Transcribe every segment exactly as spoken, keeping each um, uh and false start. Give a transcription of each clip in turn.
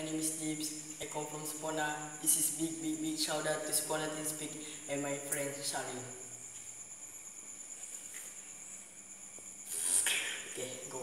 name is Gibbs. I come from Spona. This is big, big, big shout out to Spona Team Speak and my friend Shari. Okay, go.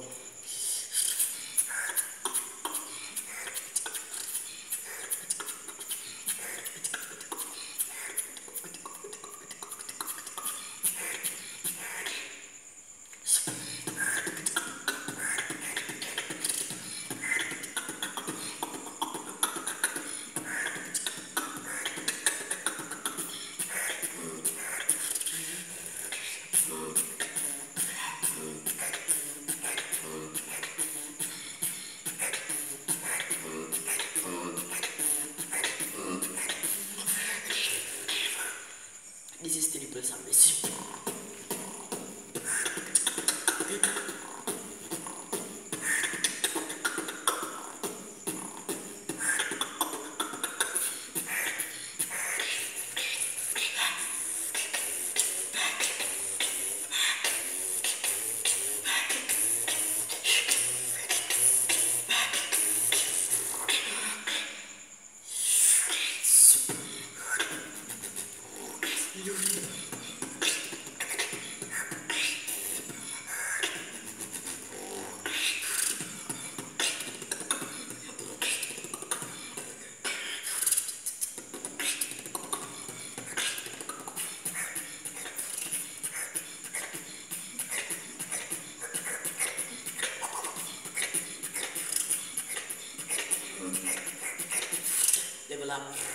This is triple sandwich. Level up.